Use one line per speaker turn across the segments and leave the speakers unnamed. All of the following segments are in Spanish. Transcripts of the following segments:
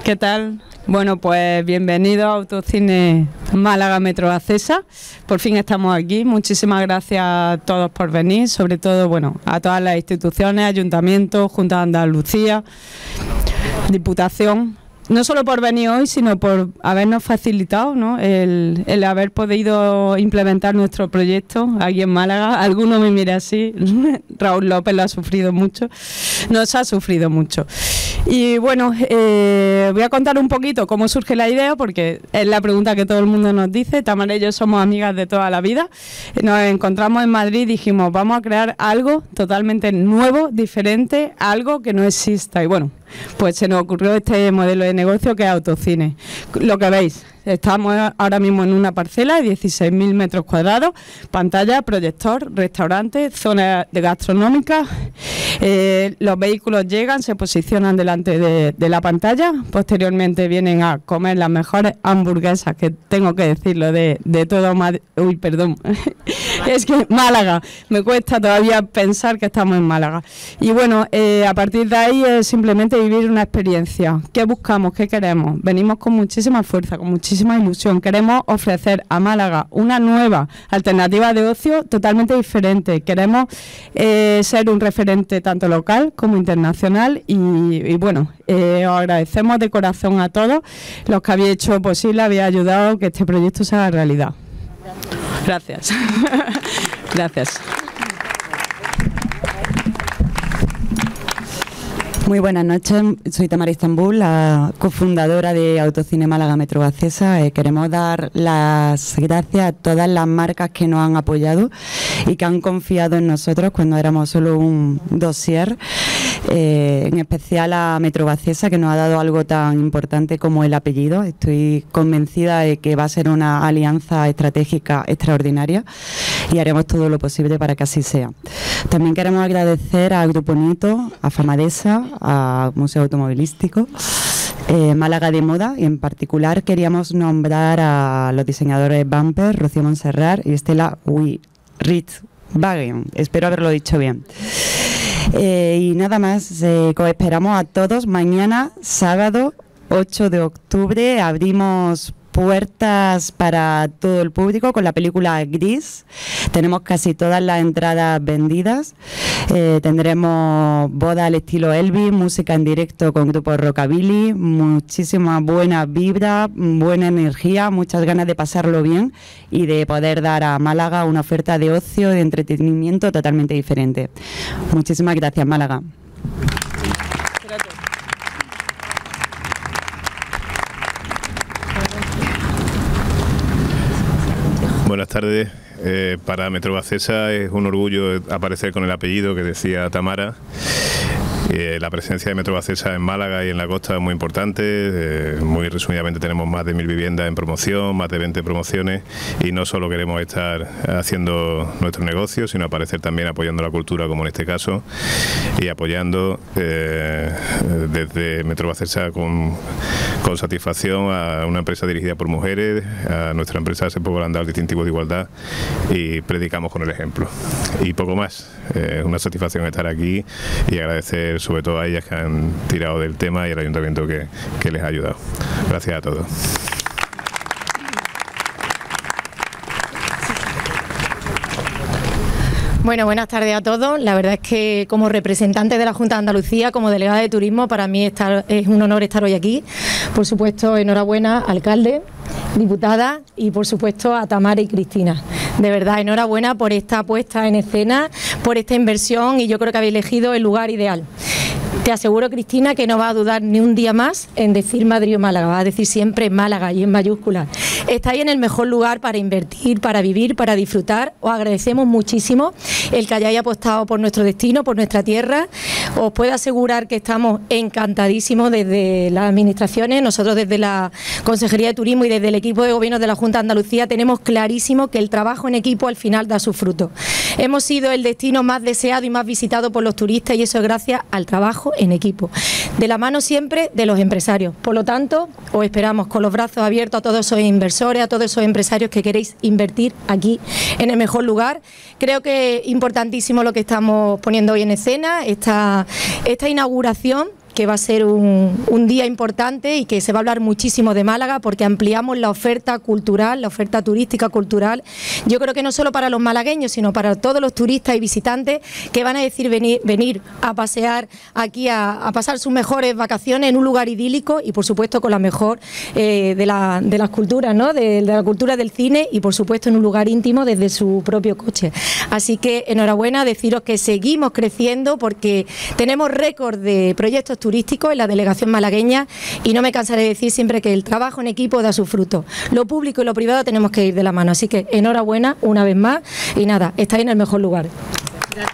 ¿Qué tal? Bueno, pues bienvenido a Autocine Málaga Metro Acesa. Por fin estamos aquí. Muchísimas gracias a todos por venir, sobre todo, bueno, a todas las instituciones, ayuntamientos, Junta de Andalucía, Diputación. No solo por venir hoy, sino por habernos facilitado, ¿no?, el haber podido implementar nuestro proyecto aquí en Málaga. Alguno me mira así, Raúl López lo ha sufrido mucho, nos ha sufrido mucho. Y bueno, voy a contar un poquito cómo surge la idea, porque es la pregunta que todo el mundo nos dice. Tamara y yo somos amigas de toda la vida. Nos encontramos en Madrid y dijimos, vamos a crear algo totalmente nuevo, diferente, algo que no exista. Y bueno, pues se nos ocurrió este modelo de negocio que es Autocine. Lo que veis, estamos ahora mismo en una parcela de 16.000 metros cuadrados, pantalla, proyector, restaurante, zona de gastronómica. Los vehículos llegan, se posicionan delante de la pantalla, posteriormente vienen a comer las mejores hamburguesas, que tengo que decirlo, de todo Madrid. Uy, perdón, es que Málaga, me cuesta todavía pensar que estamos en Málaga. Y bueno, a partir de ahí es simplemente vivir una experiencia. ¿Qué buscamos? ¿Qué queremos? Venimos con muchísima fuerza, con muchísima ilusión. Queremos ofrecer a Málaga una nueva alternativa de ocio totalmente diferente. Queremos ser un referente tanto local como internacional y bueno, os agradecemos de corazón a todos los que habéis hecho posible, habéis ayudado a que este proyecto se haga realidad. Gracias. Gracias.
Muy buenas noches, soy Tamara Istambul, la cofundadora de Autocine Málaga Metro Acesa. Queremos dar las gracias a todas las marcas que nos han apoyado y que han confiado en nosotros cuando éramos solo un dossier, en especial a Metro Acesa, que nos ha dado algo tan importante como el apellido. Estoy convencida de que va a ser una alianza estratégica extraordinaria y haremos todo lo posible para que así sea. También queremos agradecer a Grupo Nieto, a Famadesa, a Museo Automovilístico, Málaga de Moda, y en particular queríamos nombrar a los diseñadores Bumper, Rocío Montserrat y Estela Ritzwagen. Espero haberlo dicho bien. Y nada más, os esperamos a todos mañana, sábado 8 de octubre, abrimos puertas para todo el público con la película Gris. Tenemos casi todas las entradas vendidas. Tendremos boda al estilo Elvis, música en directo con grupos rockabilly, muchísima buena vibra, buena energía, muchas ganas de pasarlo bien y de poder dar a Málaga una oferta de ocio y de entretenimiento totalmente diferente. Muchísimas gracias, Málaga.
Buenas tardes. Para Metro Acesa es un orgullo aparecer con el apellido que decía Tamara. La presencia de Metro Acesa en Málaga y en la costa es muy importante. Muy resumidamente tenemos más de 1000 viviendas en promoción, más de 20 promociones, y no solo queremos estar haciendo nuestro negocio, sino aparecer también apoyando la cultura, como en este caso, y apoyando desde Metro Acesa con satisfacción a una empresa dirigida por mujeres, a nuestra empresa Sepo Volandal Distintivo de Igualdad, y predicamos con el ejemplo. Y poco más. Es una satisfacción estar aquí y agradecer sobre todo a ellas que han tirado del tema y al ayuntamiento que les ha ayudado. Gracias a todos.
Bueno, buenas tardes a todos. La verdad es que como representante de la Junta de Andalucía, como delegada de turismo, para mí es un honor estar hoy aquí. Por supuesto, enhorabuena, alcalde, diputada, y por supuesto a Tamara y Cristina. De verdad, enhorabuena por esta puesta en escena, por esta inversión, y yo creo que habéis elegido el lugar ideal. Te aseguro, Cristina, que no va a dudar ni un día más en decir Madrid o Málaga, va a decir siempre Málaga y en mayúsculas. Estáis en el mejor lugar para invertir, para vivir, para disfrutar. Os agradecemos muchísimo el que hayáis apostado por nuestro destino, por nuestra tierra. Os puedo asegurar que estamos encantadísimos desde las administraciones. Nosotros desde la Consejería de Turismo y desde el equipo de gobierno de la Junta de Andalucía tenemos clarísimo que el trabajo en equipo al final da sus frutos. Hemos sido el destino más deseado y más visitado por los turistas, y eso es gracias al trabajo en equipo, de la mano siempre de los empresarios. Por lo tanto, os esperamos con los brazos abiertos a todos esos inversores, a todos esos empresarios que queréis invertir aquí en el mejor lugar. Creo que es importantísimo lo que estamos poniendo hoy en escena, esta inauguración que va a ser un día importante y que se va a hablar muchísimo de Málaga porque ampliamos la oferta cultural, la oferta turística cultural. Yo creo que no solo para los malagueños, sino para todos los turistas y visitantes que van a decir venir a pasear aquí, a pasar sus mejores vacaciones en un lugar idílico y, por supuesto, con la mejor de las culturas, ¿no? De la cultura del cine y, por supuesto, en un lugar íntimo desde su propio coche. Así que enhorabuena, deciros que seguimos creciendo porque tenemos récord de proyectos turísticos en la delegación malagueña y no me cansaré de decir siempre que el trabajo en equipo da sus frutos. Lo público y lo privado tenemos que ir de la mano, así que enhorabuena una vez más y nada, estáis en el mejor lugar. Gracias.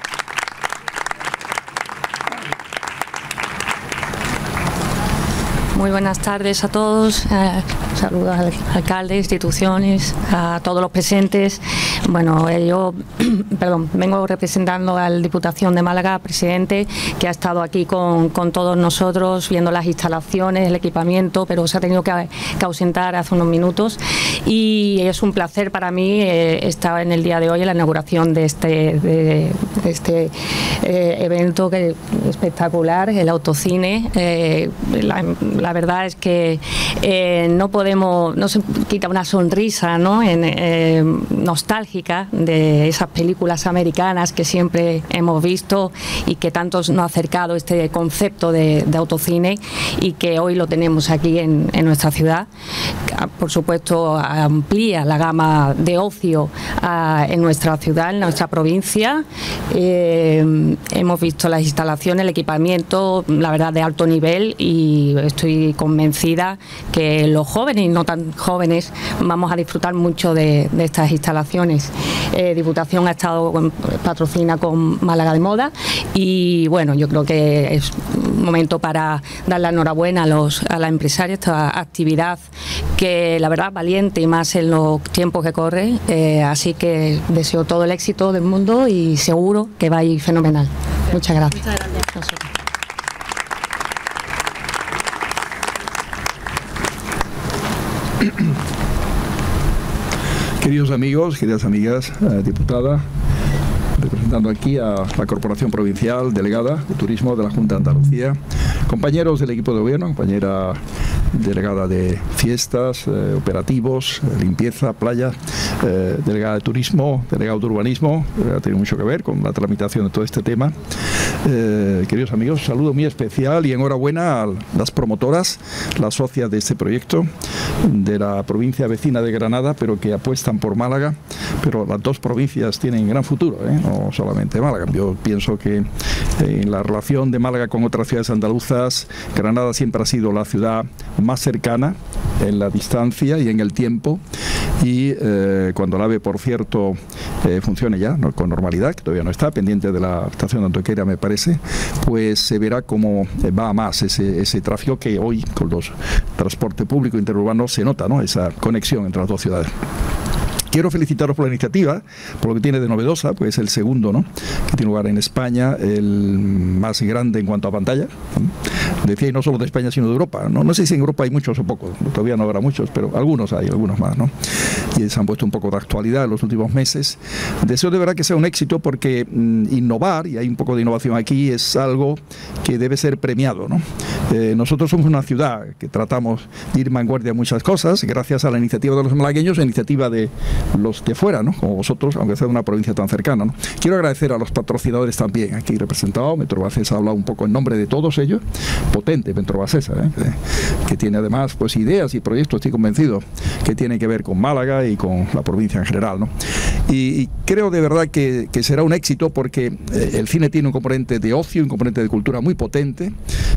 Muy buenas tardes a todos, saludos al alcalde, instituciones, a todos los presentes. Bueno, yo vengo representando a la Diputación de Málaga, presidente, que ha estado aquí con todos nosotros viendo las instalaciones, el equipamiento, pero se ha tenido que ausentar hace unos minutos y es un placer para mí estar en el día de hoy en la inauguración de este evento que espectacular, el autocine. La verdad es que no se quita una sonrisa, ¿no? Nostálgica de esas películas americanas que siempre hemos visto y que tantos nos ha acercado este concepto de autocine y que hoy lo tenemos aquí en nuestra ciudad. Por supuesto, amplía la gama de ocio en nuestra ciudad, en nuestra provincia. Hemos visto las instalaciones, el equipamiento, la verdad, de alto nivel y estoy convencida que los jóvenes y no tan jóvenes vamos a disfrutar mucho de estas instalaciones. Diputación ha estado patrocina con Málaga de Moda y bueno, yo creo que es un momento para dar la enhorabuena a la empresaria esta actividad que la verdad valiente y más en los tiempos que corre, así que deseo todo el éxito del mundo y seguro que va a ir fenomenal. Muchas gracias. Muchas gracias.
Queridos amigos, queridas amigas, diputada, representando aquí a la Corporación Provincial, delegada de Turismo de la Junta de Andalucía, compañeros del equipo de gobierno, compañera delegada de fiestas, operativos, limpieza, playa, delegada de turismo, delegado de urbanismo, ha tenido mucho que ver con la tramitación de todo este tema. Queridos amigos, saludo muy especial y enhorabuena a las promotoras, las socias de este proyecto de la provincia vecina de Granada, pero que apuestan por Málaga, pero las dos provincias tienen gran futuro, no solamente Málaga. Yo pienso que en la relación de Málaga con otras ciudades andaluzas, Granada siempre ha sido la ciudad más cercana en la distancia y en el tiempo y cuando la AVE, por cierto, funcione ya con normalidad, que todavía no está, pendiente de la estación de Antequera me parece, pues se verá cómo va a más ese tráfico que hoy con los transporte público interurbano se nota, ¿no? Esa conexión entre las dos ciudades. Quiero felicitaros por la iniciativa, por lo que tiene de novedosa, pues es el segundo, ¿no?, que tiene lugar en España, el más grande en cuanto a pantalla. Decía, y no solo de España, sino de Europa. No sé si en Europa hay muchos o pocos, todavía no habrá muchos, pero algunos hay, algunos más, ¿no? Y se han puesto un poco de actualidad en los últimos meses. Deseo de verdad que sea un éxito porque innovar, y hay un poco de innovación aquí, es algo que debe ser premiado, ¿no? Nosotros somos una ciudad que tratamos de ir en vanguardia en muchas cosas, gracias a la iniciativa de los malagueños, la iniciativa de los de fuera, ¿no?, como vosotros, aunque sea de una provincia tan cercana, ¿no? Quiero agradecer a los patrocinadores también, aquí representados. Metrobacesa ha hablado un poco en nombre de todos ellos, potente Metrobacesa, que tiene además pues ideas y proyectos, estoy convencido, que tienen que ver con Málaga y con la provincia en general, ¿no? Y creo de verdad que será un éxito porque el cine tiene un componente de ocio, un componente de cultura muy potente,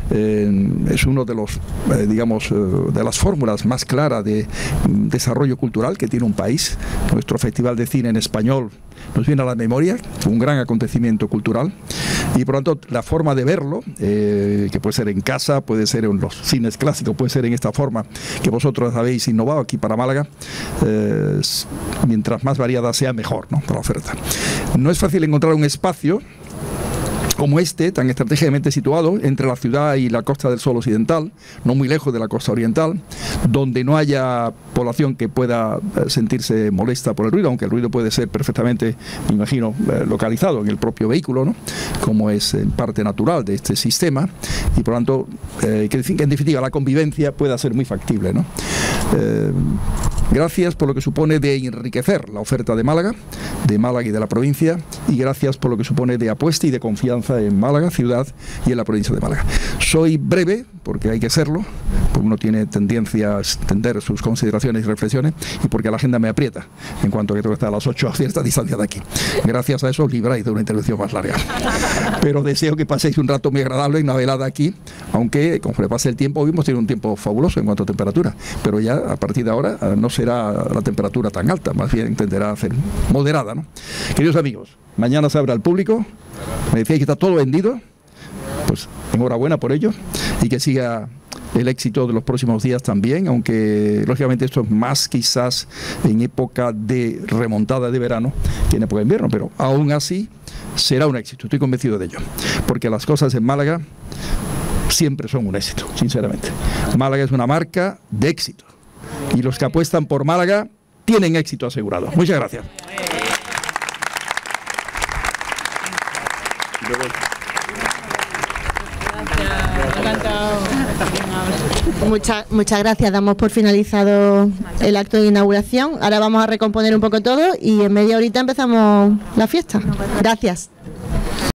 es uno de los, digamos, de las fórmulas más claras de desarrollo cultural que tiene un país. Nuestro Festival de Cine en Español nos viene a la memoria, un gran acontecimiento cultural, y por lo tanto la forma de verlo, que puede ser en casa, puede ser en los cines clásicos, puede ser en esta forma que vosotros habéis innovado aquí para Málaga, mientras más variada sea mejor, ¿no?, para la oferta. No es fácil encontrar un espacio como este, tan estratégicamente situado entre la ciudad y la Costa del Sol occidental, no muy lejos de la costa oriental, donde no haya población que pueda sentirse molesta por el ruido, aunque el ruido puede ser perfectamente, me imagino, localizado en el propio vehículo, ¿no? Como es en parte natural de este sistema, y por lo tanto, que en definitiva la convivencia pueda ser muy factible, ¿no? Gracias por lo que supone de enriquecer la oferta de Málaga y de la provincia, y gracias por lo que supone de apuesta y de confianza en Málaga, ciudad, y en la provincia de Málaga. Soy breve, porque hay que serlo, porque uno tiene tendencia a extender sus consideraciones y reflexiones, y porque la agenda me aprieta, en cuanto a que tengo que estar a las 8 a cierta distancia de aquí. Gracias a eso os libráis de una intervención más larga. Pero deseo que paséis un rato muy agradable en una velada aquí, aunque conforme pase el tiempo, hoy hemos tenido un tiempo fabuloso en cuanto a temperatura, pero ya a partir de ahora no será la temperatura tan alta, más bien tenderá a ser moderada, ¿no? Queridos amigos, mañana se abre al público, me decíais que está todo vendido, pues enhorabuena por ello, y que siga el éxito de los próximos días también, aunque lógicamente esto es más quizás en época de remontada de verano que en época de invierno, pero aún así será un éxito, estoy convencido de ello, porque las cosas en Málaga siempre son un éxito, sinceramente. Málaga es una marca de éxito, y los que apuestan por Málaga tienen éxito asegurado. Muchas gracias.
Muchas gracias. Damos por finalizado el acto de inauguración. Ahora vamos a recomponer un poco todo y en media horita empezamos la fiesta. Gracias.